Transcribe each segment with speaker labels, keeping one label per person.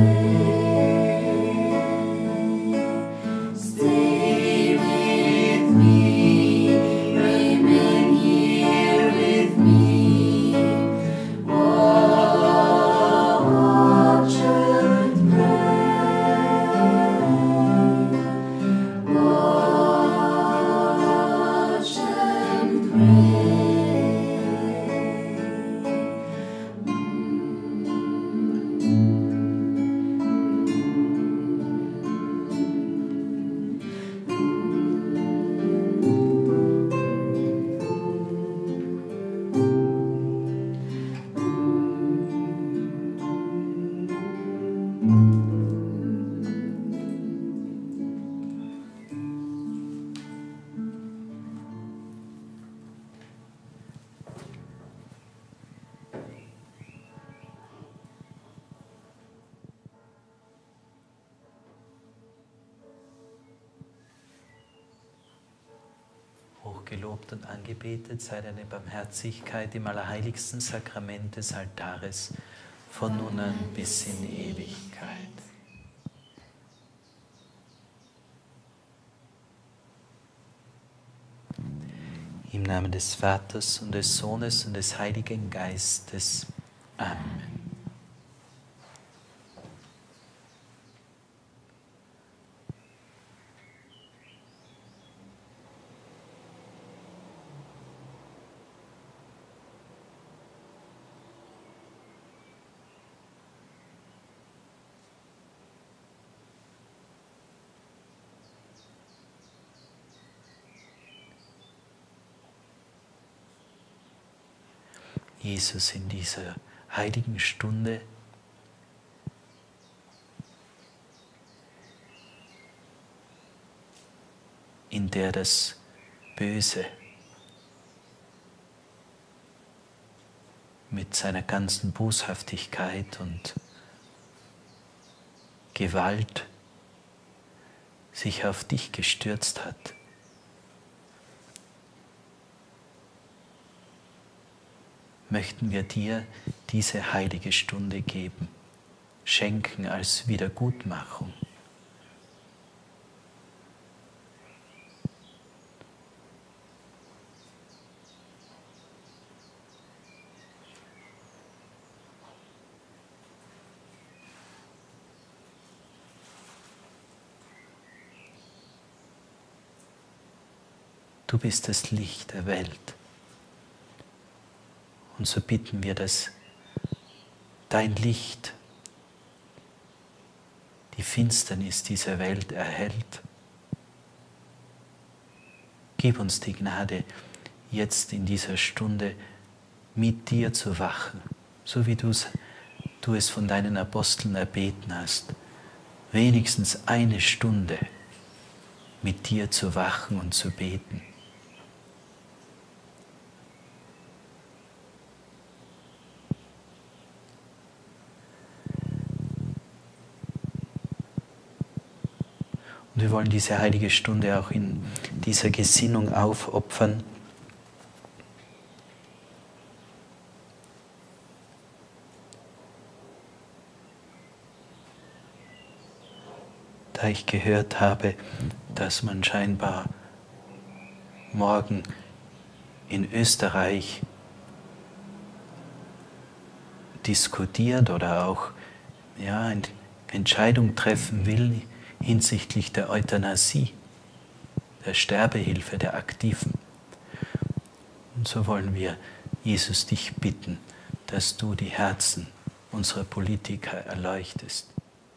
Speaker 1: Gelobt und angebetet sei deine Barmherzigkeit im allerheiligsten Sakrament des Altares, von nun an bis in Ewigkeit. Im Namen des Vaters und des Sohnes und des Heiligen Geistes. Amen. Jesus, in dieser heiligen Stunde in der das Böse mit seiner ganzen Boshaftigkeit und Gewalt sich auf dich gestürzt hat. Möchten wir dir diese heilige Stunde geben, schenken als Wiedergutmachung. Du bist das Licht der Welt. Und so bitten wir, dass dein Licht die Finsternis dieser Welt erhellt. Gib uns die Gnade, jetzt in dieser Stunde mit dir zu wachen, so wie du es von deinen Aposteln erbeten hast, wenigstens eine Stunde mit dir zu wachen und zu beten. Und wir wollen diese heilige Stunde auch in dieser Gesinnung aufopfern. Da ich gehört habe, dass man scheinbar morgen in Österreich diskutiert oder auch eine Entscheidung treffen will hinsichtlich der Euthanasie, der Sterbehilfe der Aktiven. Und so wollen wir, Jesus, dich bitten, dass du die Herzen unserer Politiker erleuchtest.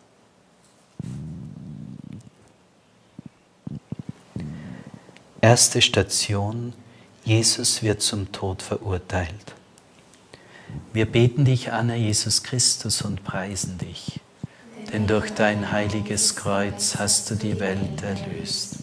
Speaker 1: Erste Station: Jesus wird zum Tod verurteilt. Wir beten dich an, Herr Jesus Christus, und preisen dich. Denn durch dein heiliges Kreuz hast du die Welt erlöst.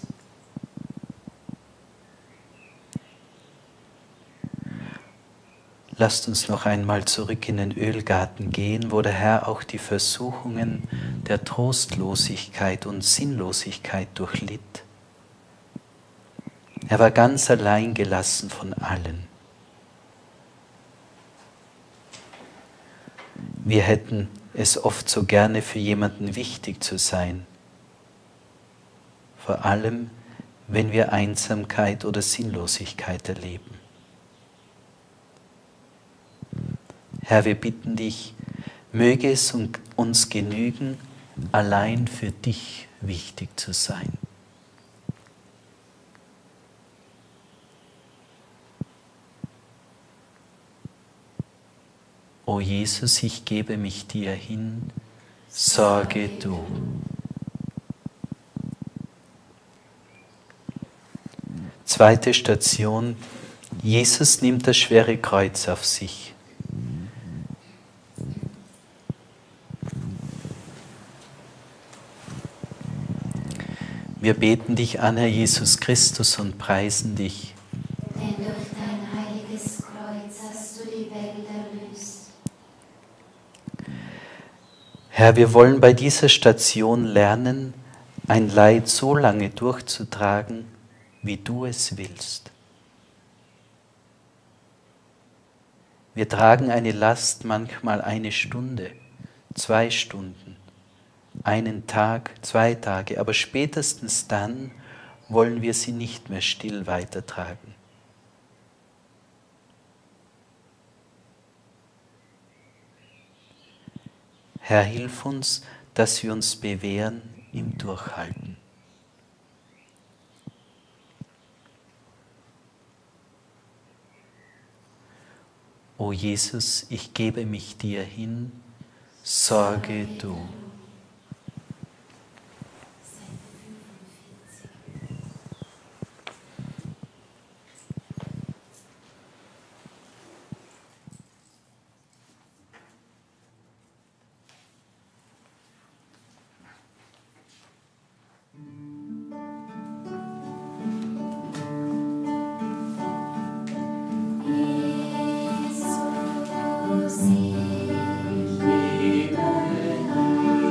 Speaker 1: Lasst uns noch einmal zurück in den Ölgarten gehen, wo der Herr auch die Versuchungen der Trostlosigkeit und Sinnlosigkeit durchlitt. Er war ganz allein gelassen von allen. Wir hätten es oft so gerne für jemanden wichtig zu sein. Vor allem, wenn wir Einsamkeit oder Sinnlosigkeit erleben. Herr, wir bitten dich, möge es uns genügen, allein für dich wichtig zu sein. O Jesus, ich gebe mich dir hin, sorge du. Zweite Station, Jesus nimmt das schwere Kreuz auf sich. Wir beten dich an, Herr Jesus Christus, und preisen dich.
Speaker 2: Denn durch dein heiliges Kreuz hast du die Welt erlöst.
Speaker 1: Herr, wir wollen bei dieser Station lernen, ein Leid so lange durchzutragen, wie du es willst. Wir tragen eine Last manchmal 1 Stunde, 2 Stunden, 1 Tag, 2 Tage, aber spätestens dann wollen wir sie nicht mehr still weitertragen. Herr, hilf uns, dass wir uns bewähren im Durchhalten. O Jesus, ich gebe mich dir hin, sorge du.
Speaker 2: Jesus, ich liebe dich.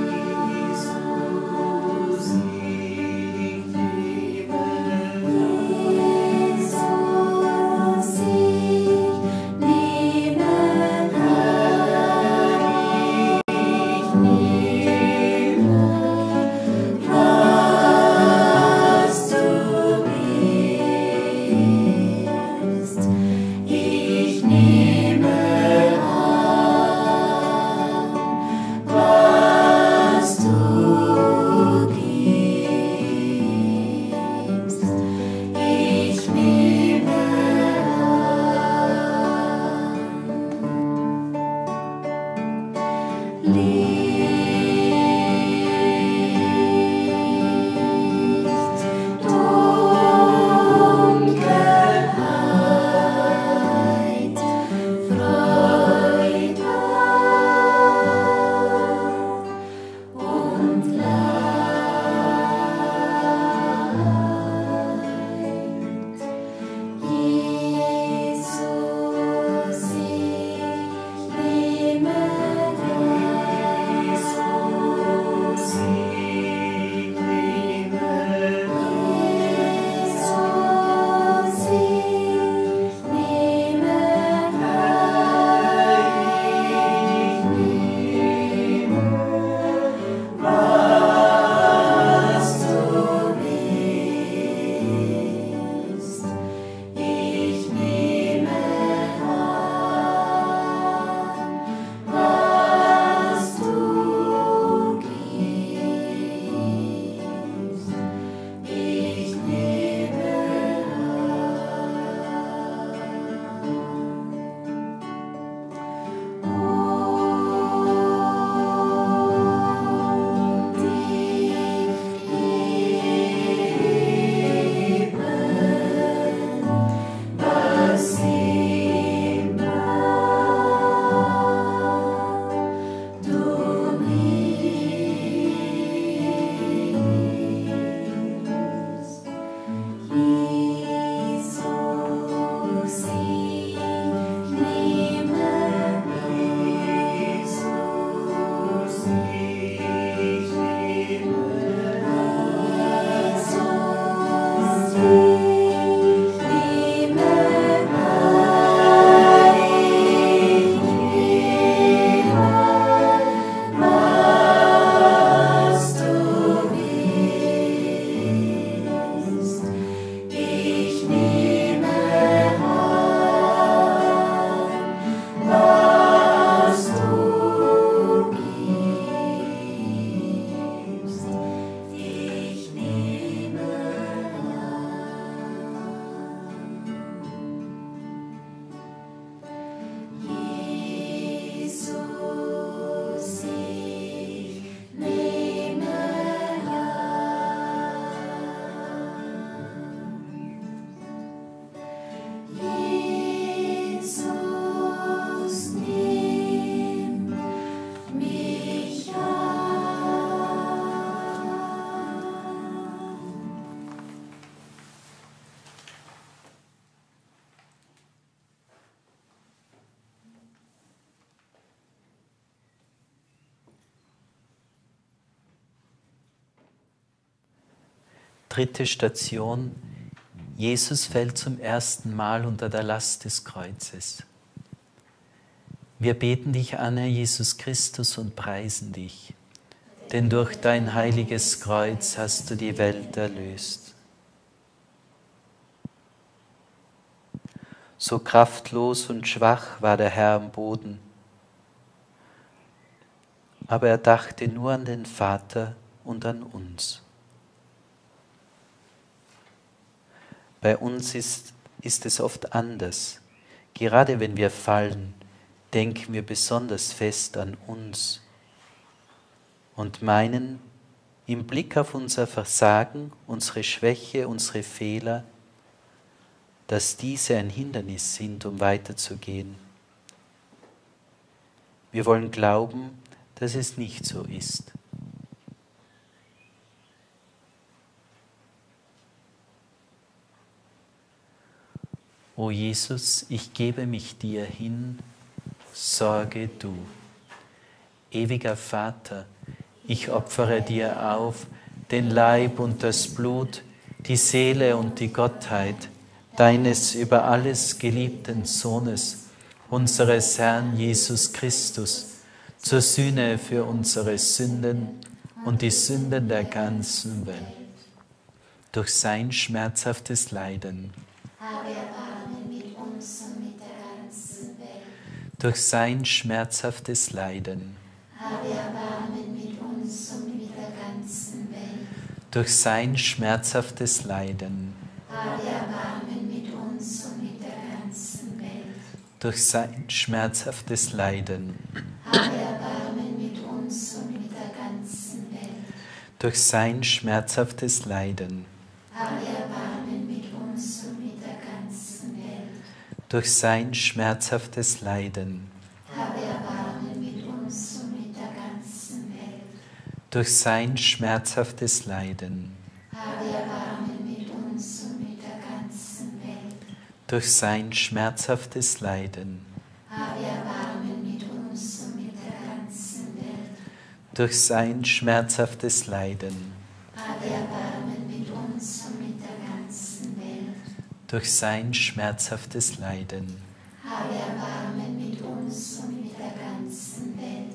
Speaker 1: 3. Station. Jesus fällt zum ersten Mal unter der Last des Kreuzes. Wir beten dich an, Herr Jesus Christus, und preisen dich, denn durch dein heiliges Kreuz hast du die Welt erlöst. So kraftlos und schwach war der Herr am Boden, aber er dachte nur an den Vater und an uns. Bei uns ist es oft anders. Gerade wenn wir fallen, denken wir besonders fest an uns und meinen, im Blick auf unser Versagen, unsere Schwäche, unsere Fehler, dass diese ein Hindernis sind, um weiterzugehen. Wir wollen glauben, dass es nicht so ist. O Jesus, ich gebe mich dir hin, sorge du. Ewiger Vater, ich opfere dir auf den Leib und das Blut, die Seele und die Gottheit deines über alles geliebten Sohnes, unseres Herrn Jesus Christus, zur Sühne für unsere Sünden und die Sünden der ganzen Welt. Durch sein schmerzhaftes Leiden.
Speaker 2: Habe Erbarmen mit uns und mit der ganzen Welt.
Speaker 1: Durch sein schmerzhaftes Leiden.
Speaker 2: Habe Erbarmen mit uns und mit der ganzen Welt.
Speaker 1: Durch sein schmerzhaftes Leiden.
Speaker 2: Habe Erbarmen mit uns und mit der ganzen Welt.
Speaker 1: Durch sein schmerzhaftes Leiden.
Speaker 2: Habe Erbarmen mit uns und mit der ganzen Welt.
Speaker 1: Durch sein schmerzhaftes Leiden.
Speaker 2: Habe Erbarmen mit uns und mit der ganzen Welt.
Speaker 1: Durch sein schmerzhaftes Leiden.
Speaker 2: Habe Erbarmen mit uns und mit der ganzen Welt.
Speaker 1: Durch sein schmerzhaftes Leiden.
Speaker 2: Habe Erbarmen mit uns und mit der ganzen Welt.
Speaker 1: Durch sein schmerzhaftes Leiden.
Speaker 2: Habe Erbarmen mit uns und mit der ganzen Welt.
Speaker 1: Durch sein schmerzhaftes Leiden.
Speaker 2: Habe Erbarmen mit uns und mit der ganzen Welt.
Speaker 1: Durch sein schmerzhaftes Leiden.
Speaker 2: Habe Erbarmen mit uns und mit der ganzen Welt.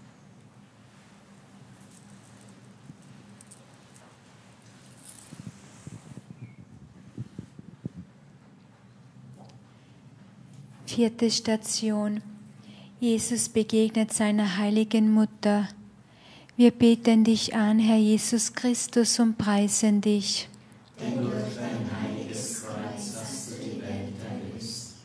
Speaker 3: Vierte Station. Jesus begegnet seiner heiligen Mutter. Wir beten dich an, Herr Jesus Christus, und preisen dich.
Speaker 2: Denn durch dein heiliges Kreuz hast du die Welt erlöst.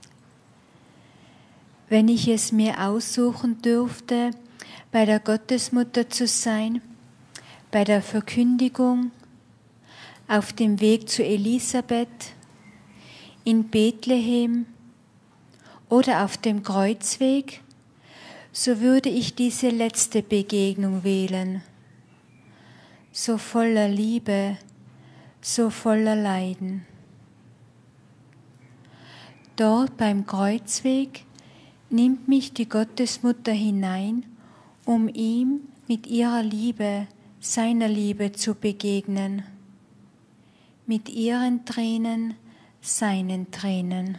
Speaker 3: Wenn ich es mir aussuchen dürfte, bei der Gottesmutter zu sein, bei der Verkündigung, auf dem Weg zu Elisabeth, in Bethlehem oder auf dem Kreuzweg, so würde ich diese letzte Begegnung wählen. So voller Liebe, so voller Leiden. Dort beim Kreuzweg nimmt mich die Gottesmutter hinein, um ihm mit ihrer Liebe, seiner Liebe zu begegnen. Mit ihren Tränen, seinen Tränen.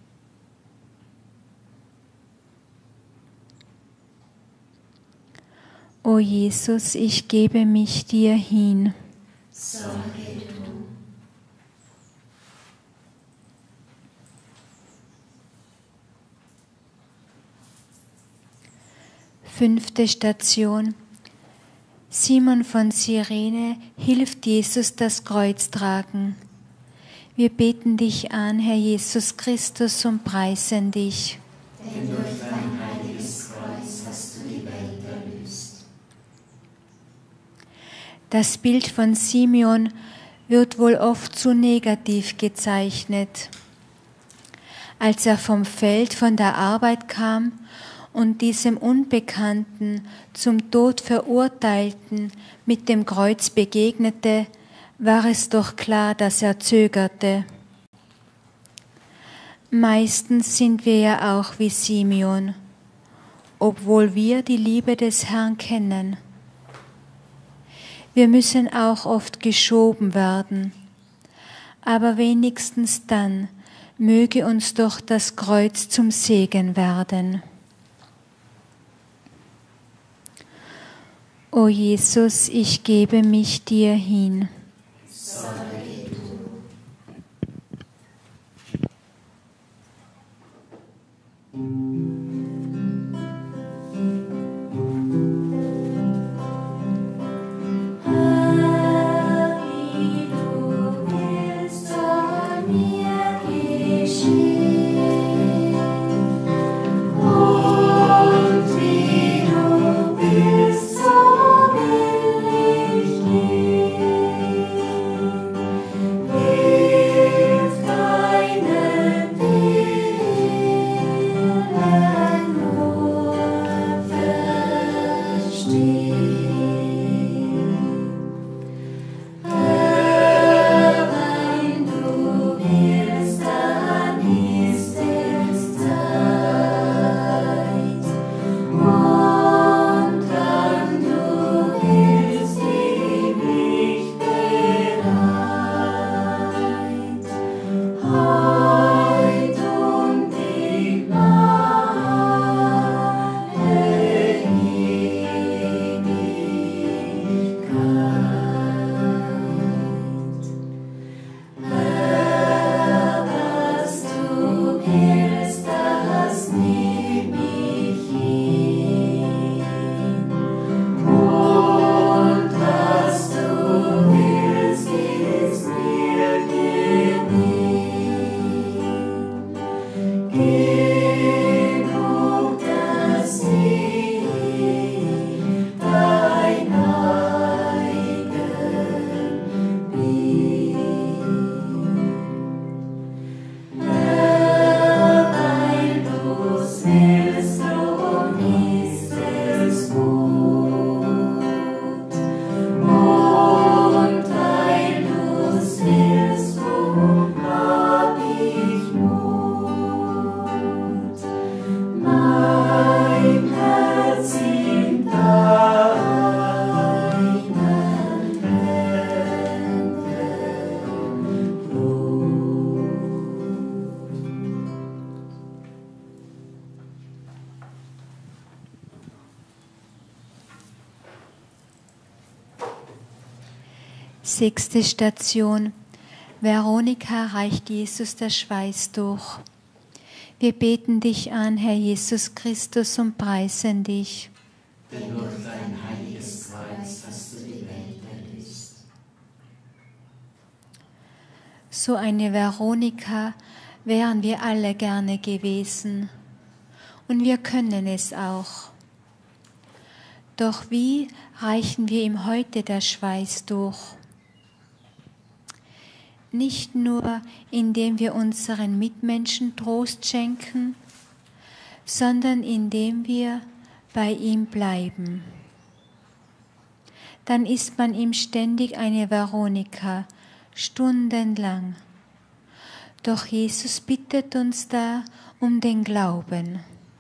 Speaker 3: O Jesus, ich gebe mich dir hin.
Speaker 2: Sorge du.
Speaker 3: Fünfte Station. Simon von Cyrene hilft Jesus das Kreuz tragen. Wir beten dich an, Herr Jesus Christus, und preisen dich.
Speaker 2: Denn durch dein heiliges Kreuz hast du die Welt erlöst.
Speaker 3: Das Bild von Simeon wird wohl oft zu negativ gezeichnet. Als er vom Feld von der Arbeit kam und diesem Unbekannten, zum Tod Verurteilten mit dem Kreuz begegnete, war es doch klar, dass er zögerte. Meistens sind wir ja auch wie Simeon, obwohl wir die Liebe des Herrn kennen. Wir müssen auch oft geschoben werden, aber wenigstens dann möge uns doch das Kreuz zum Segen werden. O Jesus, ich gebe mich dir hin. Sechste Station. Veronika reicht Jesus das Schweißtuch. Wir beten dich an, Herr Jesus Christus, und preisen dich.
Speaker 2: Denn durch dein heiliges Kreuz hast du die Welt erlöst.
Speaker 3: So eine Veronika wären wir alle gerne gewesen. Und wir können es auch. Doch wie reichen wir ihm heute das Schweißtuch? Nicht nur, indem wir unseren Mitmenschen Trost schenken, sondern indem wir bei ihm bleiben. Dann ist man ihm ständig eine Veronika, stundenlang. Doch Jesus bittet uns da um den Glauben.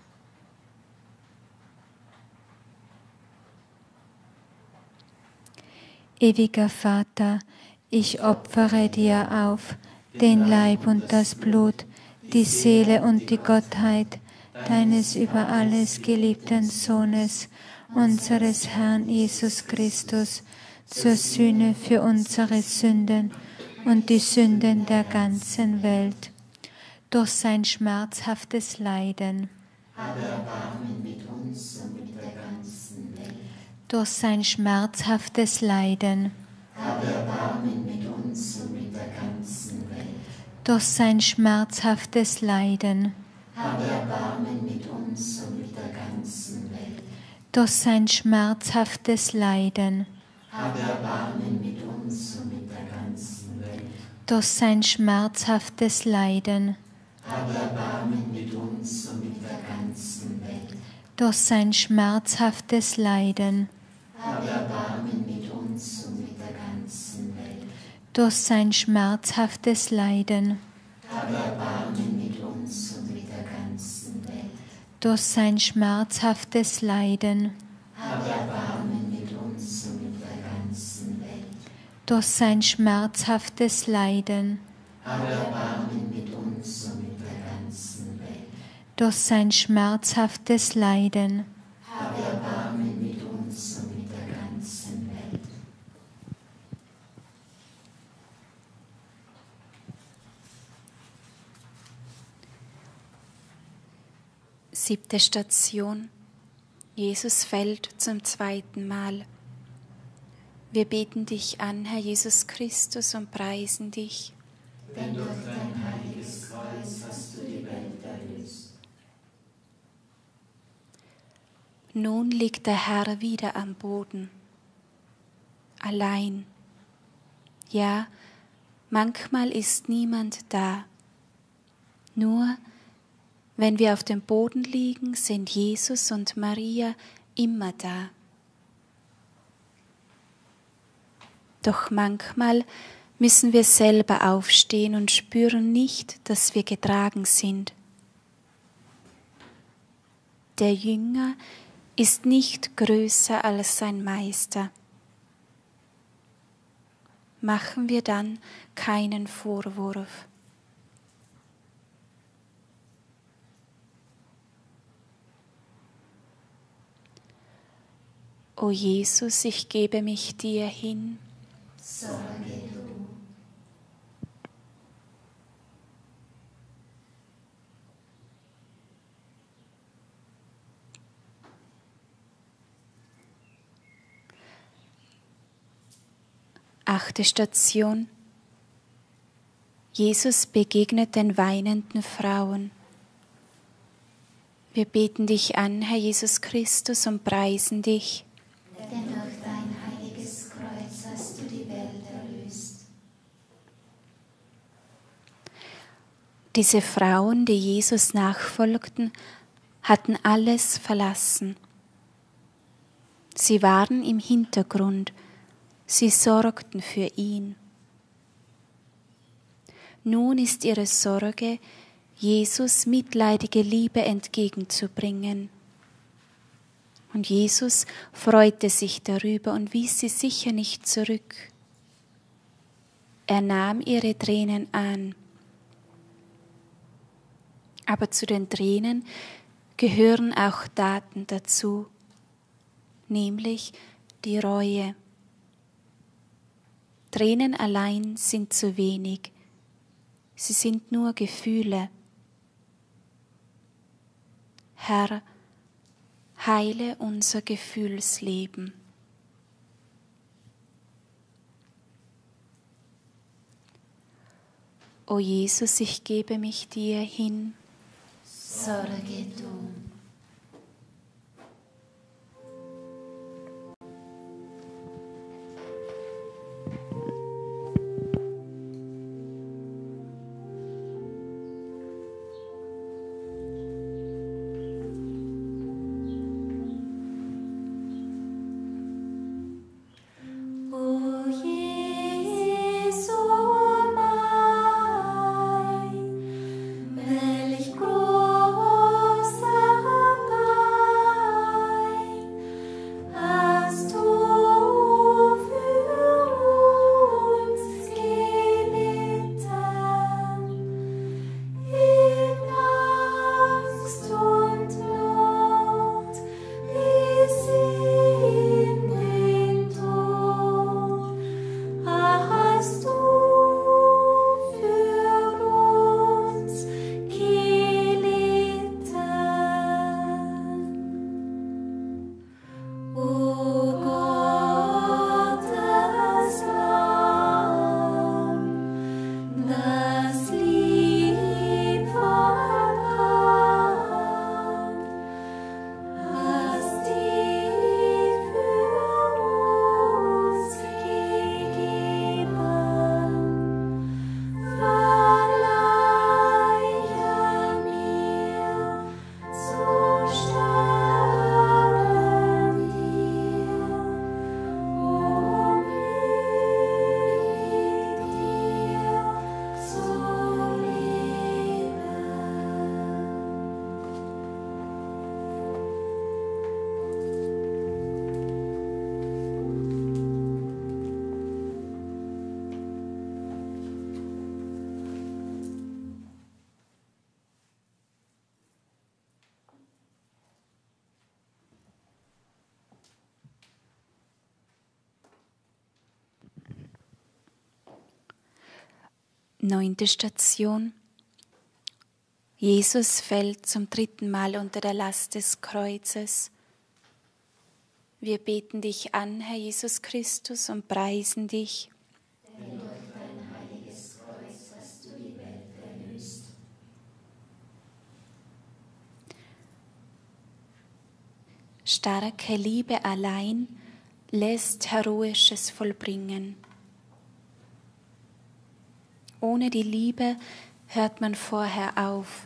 Speaker 3: Ewiger Vater, ich opfere dir auf den Leib und das Blut, die Seele und die Gottheit deines über alles geliebten Sohnes, unseres Herrn Jesus Christus, zur Sühne für unsere Sünden und die Sünden der ganzen Welt, durch sein schmerzhaftes Leiden.
Speaker 2: Habe Erbarmen mit uns und mit der ganzen Welt.
Speaker 3: Durch sein schmerzhaftes Leiden.
Speaker 2: Habe Erbarmen mit uns und mit der ganzen Welt.
Speaker 3: Durch sein schmerzhaftes Leiden.
Speaker 2: Habe Erbarmen mit uns und mit der ganzen Welt.
Speaker 3: Durch sein schmerzhaftes Leiden.
Speaker 2: Habe Erbarmen mit uns und mit der ganzen Welt.
Speaker 3: Durch sein schmerzhaftes Leiden.
Speaker 2: Habe Erbarmen mit uns und mit der ganzen Welt.
Speaker 3: Durch sein schmerzhaftes Leiden.
Speaker 2: Habe Erbarmen mit uns und mit der ganzen Welt.
Speaker 3: Durch sein schmerzhaftes Leiden.
Speaker 2: Habe Erbarmen mit uns und mit der ganzen Welt.
Speaker 3: Durch sein schmerzhaftes Leiden.
Speaker 2: Habe Erbarmen mit uns und mit der ganzen
Speaker 3: durch sein schmerzhaftes Leiden,
Speaker 2: Hab Erbarmen mit uns und mit der ganzen Welt.
Speaker 3: durch sein schmerzhaftes Leiden,
Speaker 2: Hab Erbarmen mit uns und mit der ganzen Welt.
Speaker 4: Siebte Station. Jesus fällt zum zweiten Mal. Wir beten dich an, Herr Jesus Christus, und preisen dich.
Speaker 2: Denn durch dein heiliges Kreuz hast du die Welt erlöst.
Speaker 4: Nun liegt der Herr wieder am Boden, allein. Ja, manchmal ist niemand da. Nur wenn wir auf dem Boden liegen, sind Jesus und Maria immer da. Doch manchmal müssen wir selber aufstehen und spüren nicht, dass wir getragen sind. Der Jünger ist nicht größer als sein Meister. Machen wir dann keinen Vorwurf. O Jesus, ich gebe mich dir hin.
Speaker 2: Sorge du.
Speaker 4: Achte Station. Jesus begegnet den weinenden Frauen. Wir beten dich an, Herr Jesus Christus, und preisen dich.
Speaker 2: Denn durch dein heiliges Kreuz hast du die Welt erlöst.
Speaker 4: Diese Frauen, die Jesus nachfolgten, hatten alles verlassen. Sie waren im Hintergrund, sie sorgten für ihn. Nun ist ihre Sorge, Jesus mitleidige Liebe entgegenzubringen. Und Jesus freute sich darüber und wies sie sicher nicht zurück. Er nahm ihre Tränen an. Aber zu den Tränen gehören auch Taten dazu, nämlich die Reue. Tränen allein sind zu wenig, sie sind nur Gefühle. Herr, heile unser Gefühlsleben. O Jesus, ich gebe mich dir hin.
Speaker 2: Sorge du.
Speaker 5: O Jesu mein, welch großer
Speaker 4: 9. Station. Jesus fällt zum 3. Mal unter der Last des Kreuzes. Wir beten dich an, Herr Jesus Christus, und preisen dich.
Speaker 2: Denn durch dein heiliges Kreuz hast du die Welt erlöst.
Speaker 4: Starke Liebe allein lässt Heroisches vollbringen. Ohne die Liebe hört man vorher auf.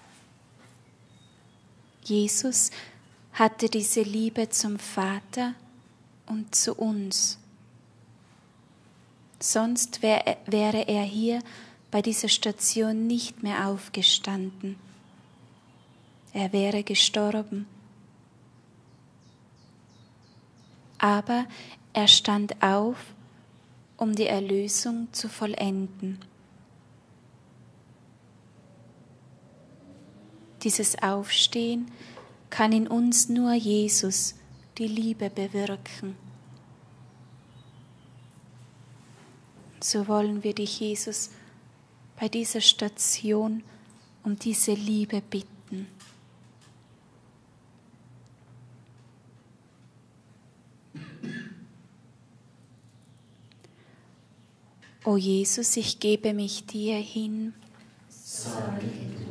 Speaker 4: Jesus hatte diese Liebe zum Vater und zu uns. Sonst wäre er hier bei dieser Station nicht mehr aufgestanden. Er wäre gestorben. Aber er stand auf, um die Erlösung zu vollenden. Dieses Aufstehen kann in uns nur Jesus, die Liebe, bewirken. So wollen wir dich, Jesus, bei dieser Station um diese Liebe bitten. O Jesus, ich gebe mich dir hin.
Speaker 2: Sorge du.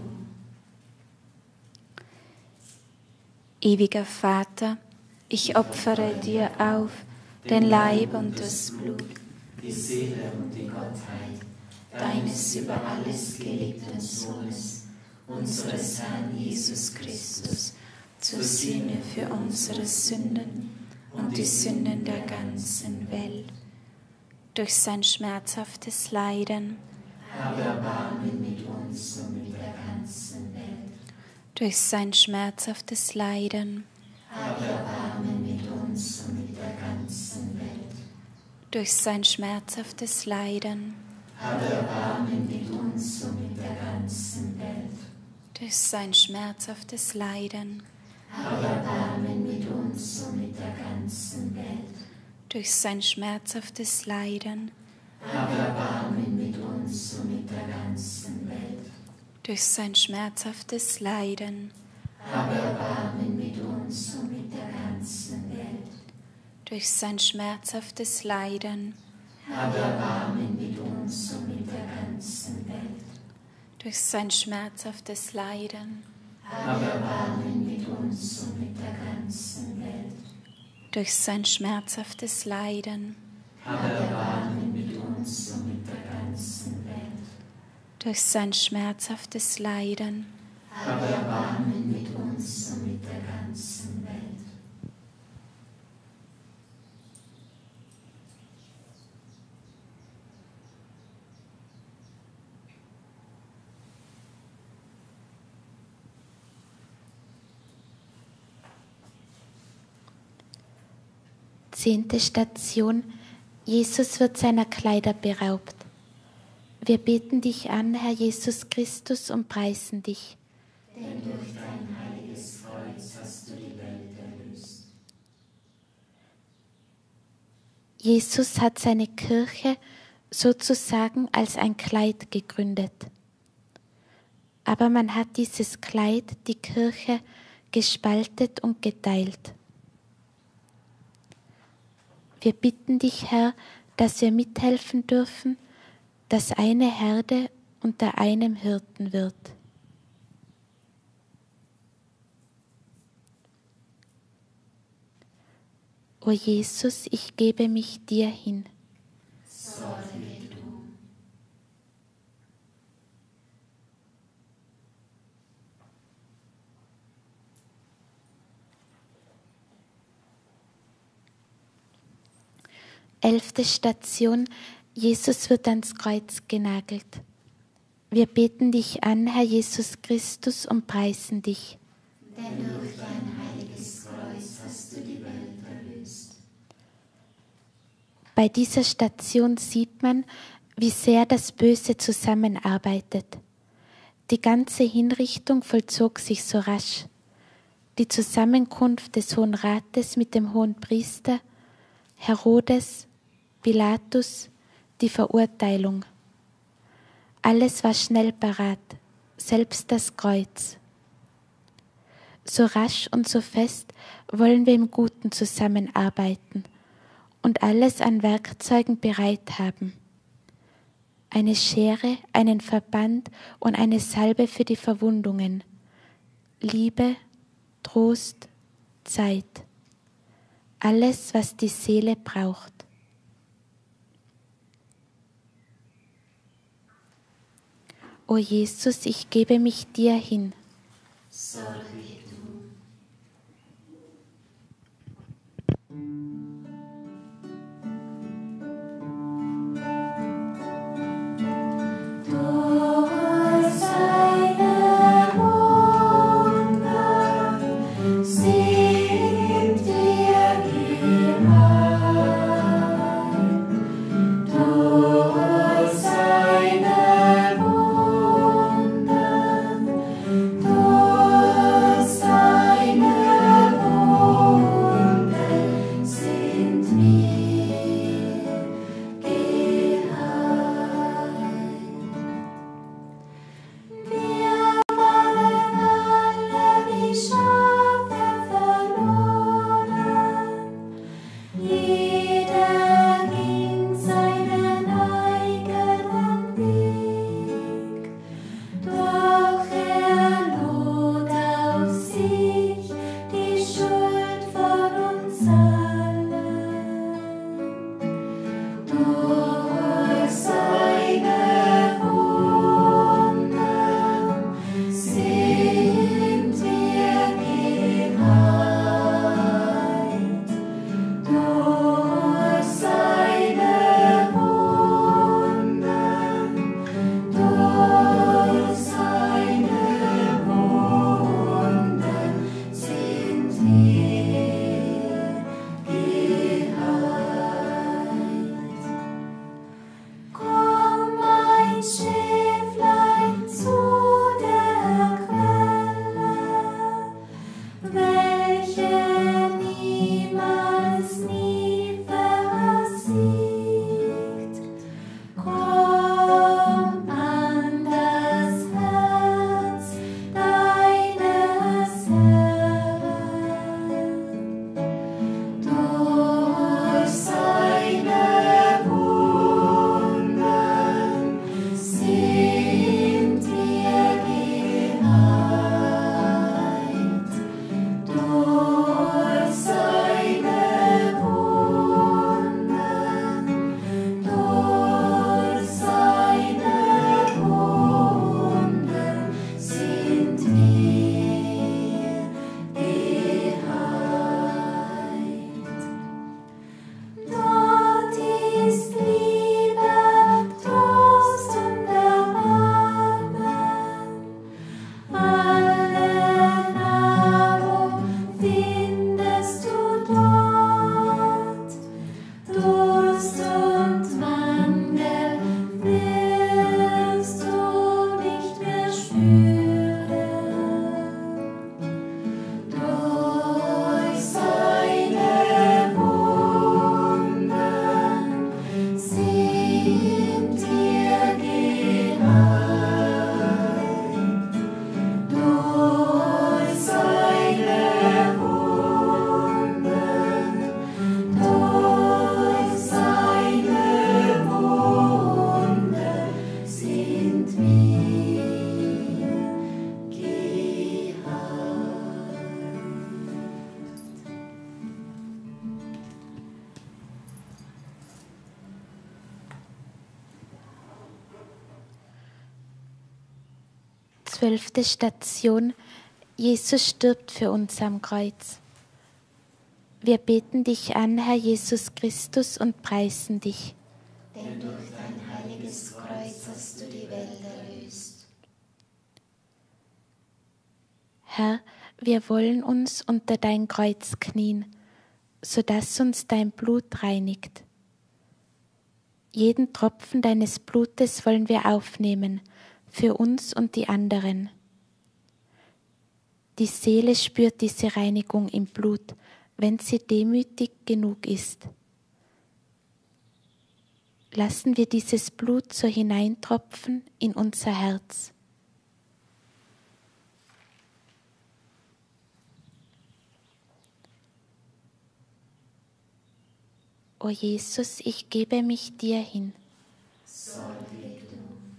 Speaker 4: Ewiger Vater, ich opfere dir auf den Leib und das Blut,
Speaker 2: Die Seele und die Gottheit deines über alles geliebten Sohnes, unseres Herrn Jesus Christus,
Speaker 4: zur Sühne für unsere Sünden und die Sünden der ganzen Welt. Durch sein schmerzhaftes Leiden,
Speaker 2: habe Erbarmen mit uns und mit der ganzen Welt.
Speaker 4: durch sein schmerzhaftes Leiden,
Speaker 2: Habe Erbarmen mit uns und mit der ganzen Welt.
Speaker 4: durch sein schmerzhaftes Leiden,
Speaker 2: Habe Erbarmen mit uns und mit der ganzen Welt.
Speaker 4: durch sein schmerzhaftes Leiden,
Speaker 2: Habe Erbarmen mit uns und mit der ganzen Welt.
Speaker 4: durch sein schmerzhaftes Leiden,
Speaker 2: Habe Erbarmen mit uns und mit der ganzen Welt.
Speaker 4: durch sein schmerzhaftes Leiden,
Speaker 2: Habe Erbarmen mit uns und mit der ganzen Welt.
Speaker 4: durch sein schmerzhaftes Leiden,
Speaker 2: Habe Erbarmen mit uns und mit der ganzen Welt.
Speaker 4: durch sein schmerzhaftes Leiden,
Speaker 2: Habe Erbarmen mit uns und mit der ganzen Welt.
Speaker 4: durch sein schmerzhaftes Leiden,
Speaker 2: Habe Erbarmen mit uns und mit der ganzen Welt.
Speaker 4: durch sein schmerzhaftes Leiden,
Speaker 2: Habe Erbarmen mit uns und mit der ganzen Welt.
Speaker 6: Zehnte Station. Jesus wird seiner Kleider beraubt. Wir beten dich an, Herr Jesus Christus, und preisen dich.
Speaker 2: Denn durch dein heiliges Kreuz hast du die Welt erlöst.
Speaker 6: Jesus hat seine Kirche sozusagen als ein Kleid gegründet. Aber man hat dieses Kleid, die Kirche, gespaltet und geteilt. Wir bitten dich, Herr, dass wir mithelfen dürfen, dass eine Herde unter einem Hirten wird. O Jesus, ich gebe mich dir hin.
Speaker 2: Sorge du.
Speaker 6: Elfte Station. Jesus wird ans Kreuz genagelt. Wir beten dich an, Herr Jesus Christus, und preisen dich.
Speaker 2: Denn durch dein heiliges Kreuz hast du die Welt erlöst.
Speaker 6: Bei dieser Station sieht man, wie sehr das Böse zusammenarbeitet. Die ganze Hinrichtung vollzog sich so rasch. Die Zusammenkunft des Hohen Rates mit dem Hohenpriester, Herodes, Pilatus, die Verurteilung. Alles war schnell parat, selbst das Kreuz. So rasch und so fest wollen wir im Guten zusammenarbeiten und alles an Werkzeugen bereit haben. Eine Schere, einen Verband und eine Salbe für die Verwundungen. Liebe, Trost, Zeit. Alles, was die Seele braucht. O Jesus, ich gebe mich dir hin.
Speaker 2: Sorge du. Durch seine Wunder sind wir geheilt. Durch seine Wunder, durch seine Wunder sind wir geheilt. Wir waren alle wie Schafe verloren, jeder ging seinen eigenen Weg, doch lud auf sich die Schuld von uns allen. Durch seine Wunder sind wir geheilt. Durch seine Wunder, durch seine Wunder sind wir geheilt. Komm, mein Schäflein, zu der Quelle, welche niemals nie versiegt. Komm an das Herz deines Herrn. Durch seine Wunder sind wir geheilt. Durch seine Wunder, durch seine Wunder sind wir geheilt. Dort ist Liebe, Trost und Erbarmen. Alle Nahrung findest du dort. Durst und Mangel wirst du nicht mehr spüren. Durch seine Wunder sind wir geheilt. Durch seine Wunder, durch seine Wunder sind wir geheilt.
Speaker 6: 12. Station. Jesus stirbt für uns am Kreuz. Wir beten dich an, Herr Jesus Christus, und preisen dich.
Speaker 2: Denn durch dein heiliges Kreuz hast du die Welt erlöst.
Speaker 6: Herr, wir wollen uns unter dein Kreuz knien, sodass uns dein Blut reinigt. Jeden Tropfen deines Blutes wollen wir aufnehmen, für uns und die anderen. Die Seele spürt diese Reinigung im Blut, wenn sie demütig genug ist. lassen wir dieses Blut so hineintropfen in unser Herz. O Jesus, ich gebe mich dir hin.
Speaker 2: Sorge du.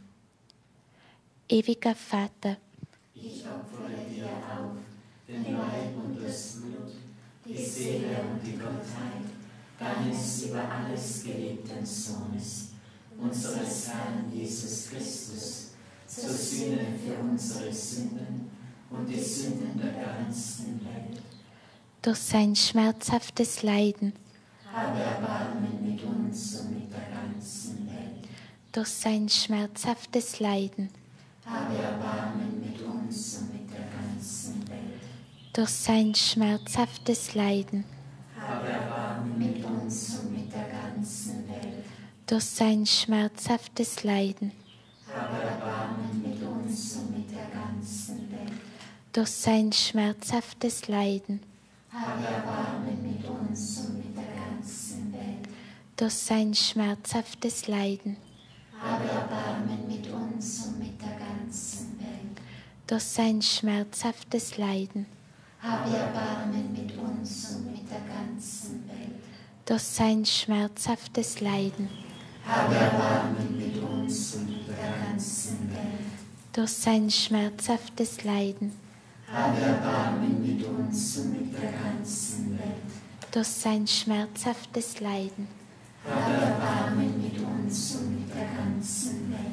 Speaker 6: Ewiger Vater,
Speaker 2: Ich opfere dir auf den Leib und das Blut, die Seele und die Gottheit deines über alles geliebten Sohnes, unseres Herrn Jesus Christus, zur Sühne für unsere Sünden und die Sünden der ganzen Welt.
Speaker 6: durch sein schmerzhaftes Leiden,
Speaker 2: Habe Erbarmen mit uns und mit der ganzen Welt.
Speaker 6: durch sein schmerzhaftes Leiden,
Speaker 2: Habe Erbarmen mit uns und mit der ganzen Welt.
Speaker 6: durch sein schmerzhaftes Leiden,
Speaker 2: Habe Erbarmen mit uns und mit der ganzen Welt.
Speaker 6: durch sein schmerzhaftes Leiden,
Speaker 2: Habe Erbarmen mit uns und mit der ganzen Welt.
Speaker 6: durch sein schmerzhaftes Leiden,
Speaker 2: Habe Erbarmen mit uns und mit der ganzen Welt.
Speaker 6: durch sein schmerzhaftes Leiden,
Speaker 2: Habe Erbarmen mit uns und mit der ganzen Welt.
Speaker 6: durch sein schmerzhaftes Leiden,
Speaker 2: Habe Erbarmen mit uns und mit der ganzen Welt.
Speaker 6: durch sein schmerzhaftes Leiden,
Speaker 2: Habe Erbarmen mit uns und mit der ganzen Welt.
Speaker 6: durch sein schmerzhaftes Leiden,
Speaker 2: Habe Erbarmen mit uns und mit der ganzen Welt.
Speaker 6: durch sein schmerzhaftes Leiden,
Speaker 2: Habe Erbarmen mit uns und mit der ganzen Welt.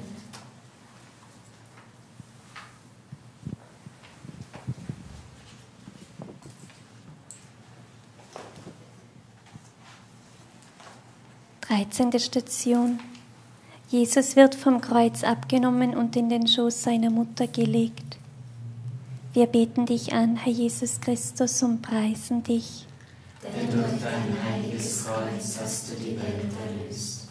Speaker 5: Dreizehnte Station. Jesus wird vom Kreuz abgenommen und in den Schoß seiner Mutter gelegt. Wir beten dich an, Herr Jesus Christus, und preisen dich.
Speaker 2: Denn durch dein heiliges Kreuz hast du die Welt erlöst.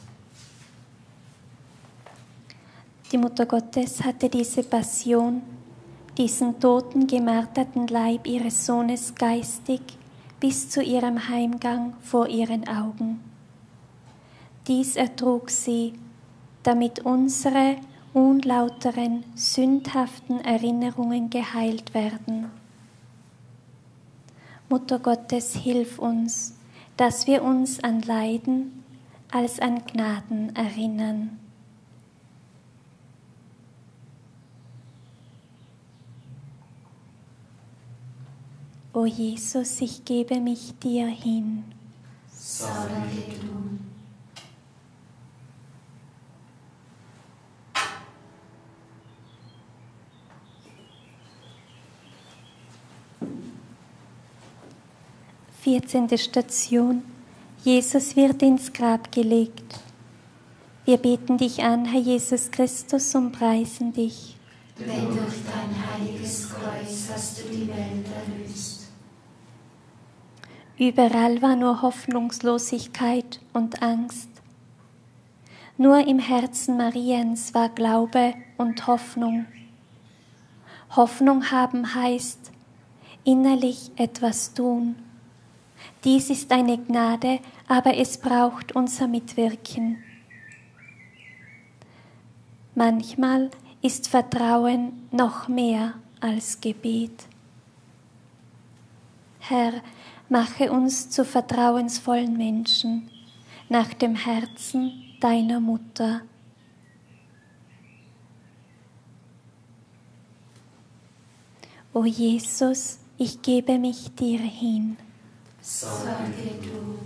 Speaker 5: Die Mutter Gottes hatte diese Passion, diesen toten, gemarterten Leib ihres Sohnes geistig bis zu ihrem Heimgang vor ihren Augen. Dies ertrug sie, damit unsere unlauteren, sündhaften Erinnerungen geheilt werden. Mutter Gottes, hilf uns, dass wir uns an Leiden als an Gnaden erinnern. O Jesus, ich gebe mich dir hin.
Speaker 2: Sorge du.
Speaker 5: Vierzehnte Station. Jesus wird ins Grab gelegt. Wir beten dich an, Herr Jesus Christus, und preisen dich.
Speaker 2: Denn durch dein heiliges Kreuz hast du die Welt erlöst.
Speaker 5: Überall war nur Hoffnungslosigkeit und Angst. Nur im Herzen Mariens war Glaube und Hoffnung. Hoffnung haben heißt, innerlich etwas tun. Dies ist eine Gnade, aber es braucht unser Mitwirken. Manchmal ist Vertrauen noch mehr als Gebet. Herr, mache uns zu vertrauensvollen Menschen nach dem Herzen deiner Mutter. O Jesus, ich gebe mich dir hin.
Speaker 2: Sorge du.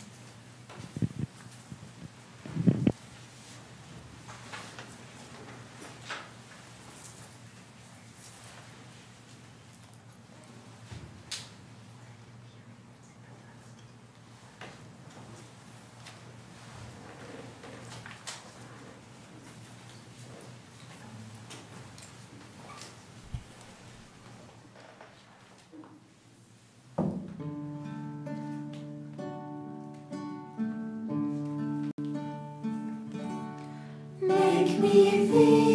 Speaker 2: Make me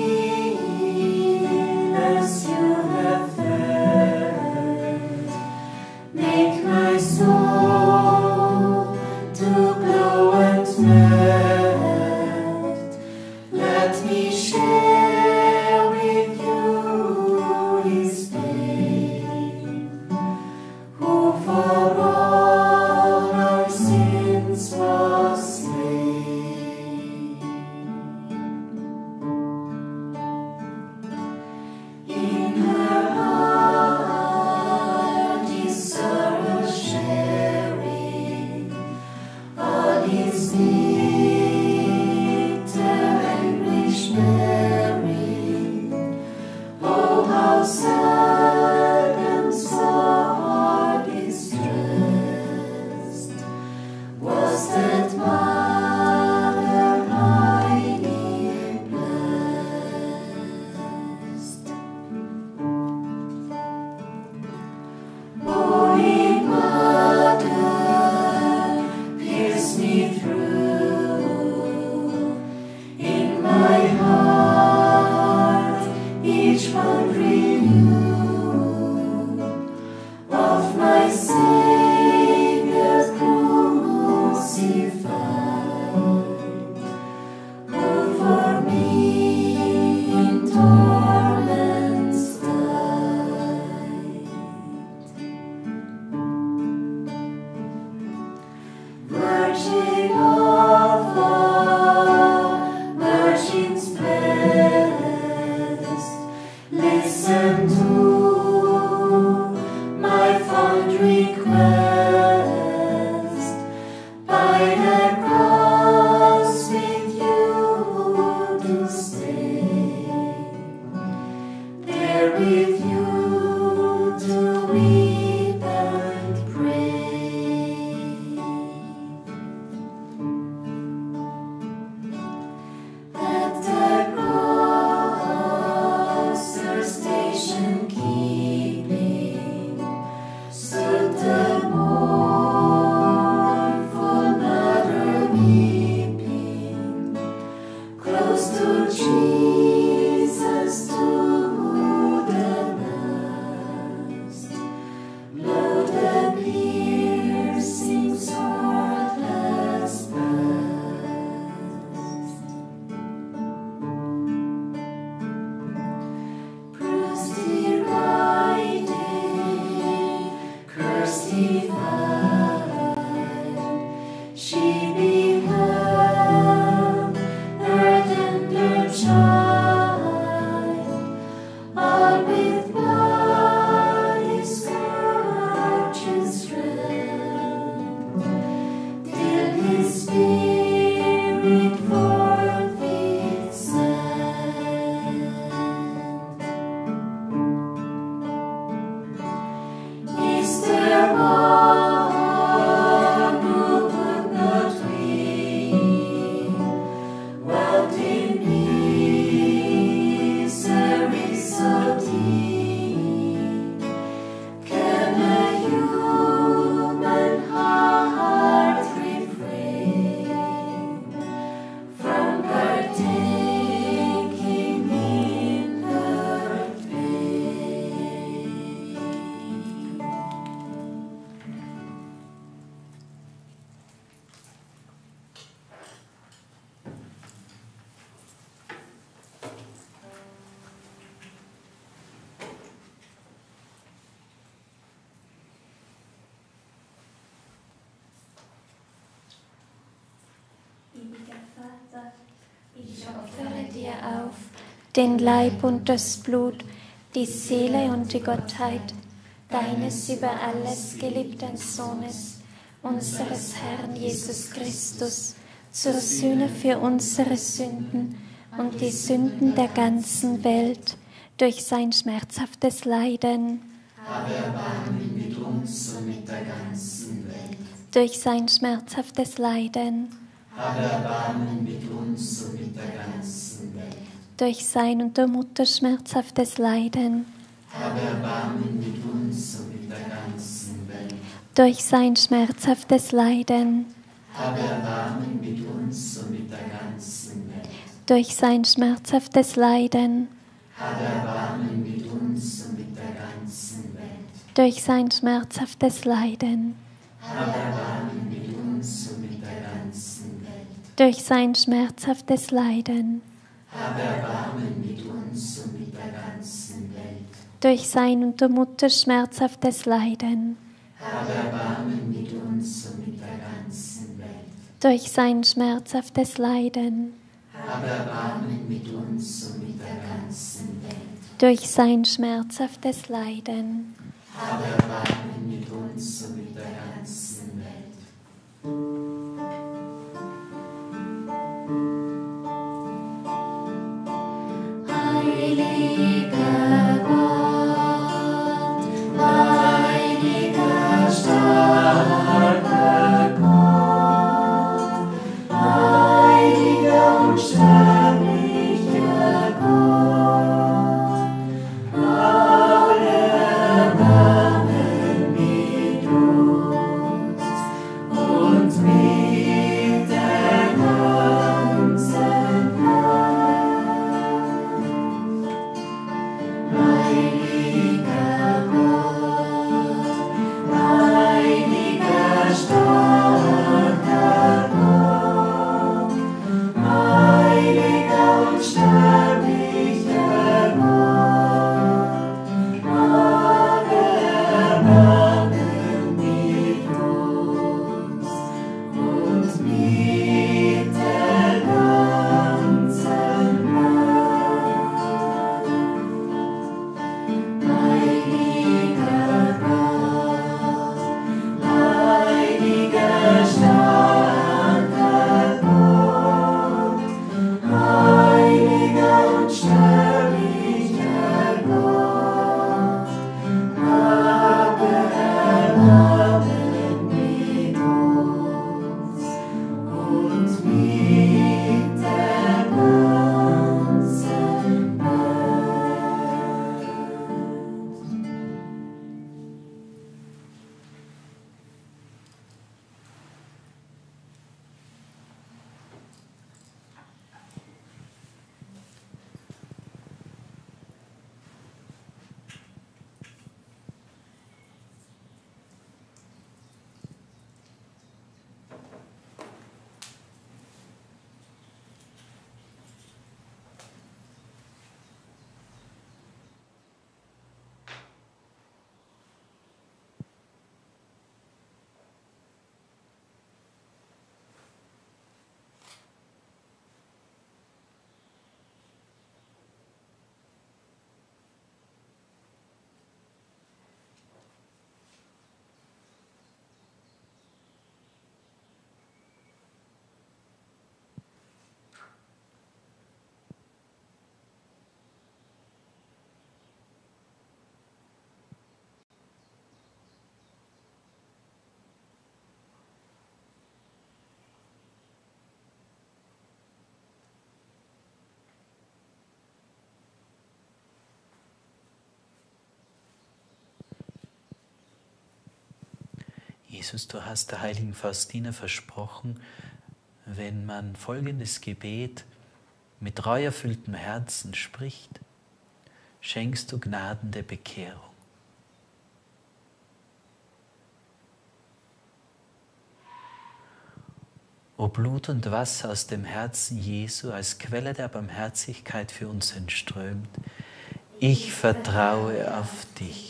Speaker 2: feel as you have felt. Make my soul to glow and melt.
Speaker 5: opfere dir auf den Leib und das Blut, die Seele und die Gottheit deines über alles geliebten Sohnes, unseres Herrn Jesus Christus, zur Sühne für unsere Sünden und die Sünden der ganzen Welt, durch sein schmerzhaftes Leiden.
Speaker 2: Habe Erbarmen mit uns und mit der ganzen Welt.
Speaker 5: Durch sein schmerzhaftes Leiden.
Speaker 2: Habe Erbarmen mit uns und mit der ganzen Welt.
Speaker 5: Durch sein und der Mutter schmerzhaftes Leiden.
Speaker 2: Habe Erbarmen mit uns und mit der ganzen Welt.
Speaker 5: Durch sein schmerzhaftes Leiden.
Speaker 2: Habe Erbarmen mit uns und mit der ganzen Welt.
Speaker 5: Durch sein schmerzhaftes Leiden.
Speaker 2: Habe Erbarmen mit uns und mit der ganzen Welt.
Speaker 5: Durch sein schmerzhaftes Leiden.
Speaker 2: Habe Erbarmen mit uns und mit der ganzen Welt.
Speaker 5: Durch sein schmerzhaftes Leiden.
Speaker 2: Habe Erbarmen mit uns und mit der ganzen Welt.
Speaker 5: Durch sein und der Mutter schmerzhaftes Leiden.
Speaker 2: Habe Erbarmen mit uns und mit der ganzen Welt.
Speaker 5: Durch sein schmerzhaftes Leiden.
Speaker 2: Habe Erbarmen mit uns und mit der ganzen Welt.
Speaker 5: Durch sein schmerzhaftes Leiden.
Speaker 2: Habe Erbarmen mit uns und mit der ganzen Welt. Heiliger Gott, heiliger, starker Gott, heiliger, unsterblicher Gott, habe Erbarmen mit uns und mit der ganzen Welt. Heiliger Gott, heiliger, starker Gott, heiliger, unsterblicher Gott, habe Erbarmen mit uns und mit der ganzen Welt. Heiliger Gott, heiliger, starker Gott, heiliger, unsterblicher Gott, habe Erbarmen mit uns und mit der ganzen Welt.
Speaker 1: Jesus, du hast der heiligen Faustina versprochen, wenn man folgendes Gebet mit treuerfülltem Herzen spricht, schenkst du Gnaden der Bekehrung. O Blut und Wasser aus dem Herzen Jesu, als Quelle der Barmherzigkeit für uns entströmt, ich vertraue auf dich.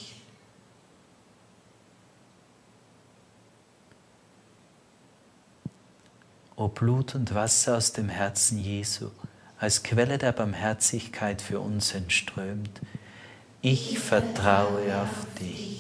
Speaker 1: O Blut und Wasser aus dem Herzen Jesu, als Quelle der Barmherzigkeit für uns entströmt. Ich vertraue auf dich.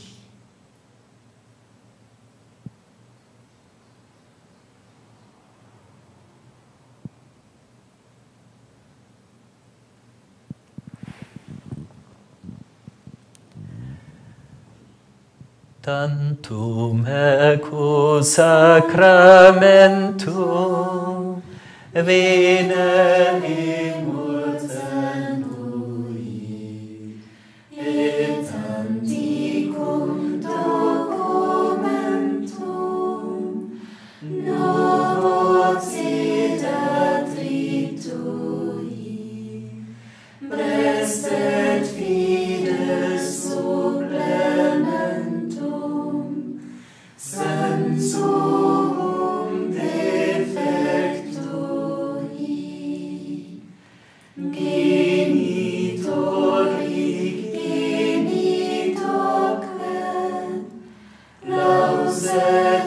Speaker 1: Tantum eco sacramentum vene immorte nui et anticum documentum novo sedat ritui prestet fides supplementum sensuum defectui genitor hic genitoque lauset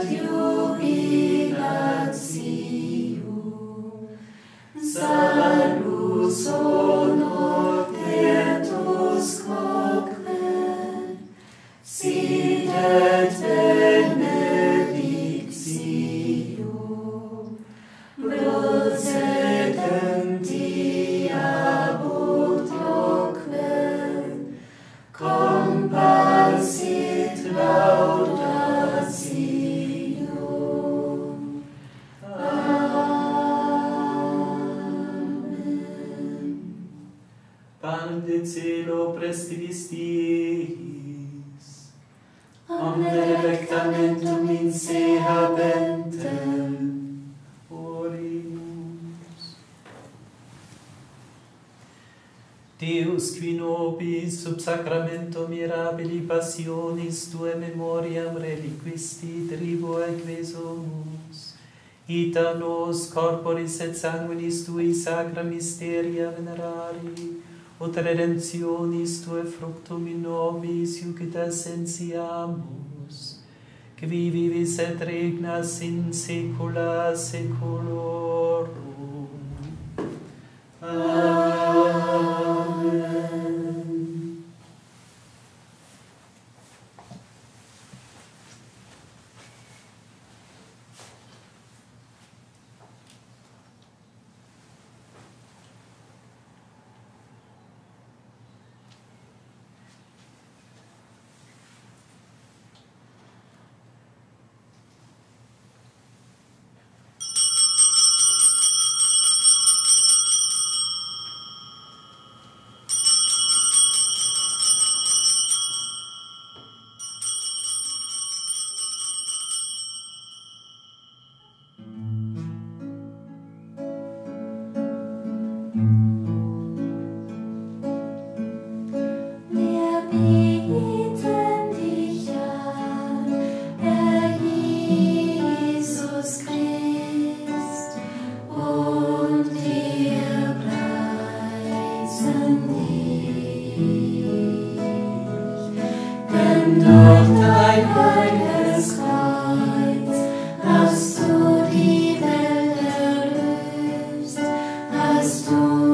Speaker 1: jubilatio salus honor virtus quoque sit et benedictio procedenti ab utroque comparsit laudatio. Amen. Panem de celo prestivis diis, omne rectamentum in se habentem, orimus. Deus, qui nobis sub sacramento mirabili passionis Tuae memoriam reliquisti tribo equesumus, ita nos corporis et sanguinis Tui sacra mysteria venerari, ut redemptionis Tuae fructum in nobis iucita sensiamus, qui vivis et regnas in saecula saeculorum. Amen. Wir beten dich an, Herr Jesus Christ, und wir preisen dich. Denn durch dein heiliges Kreuz hast du die Welt erlöst, hast du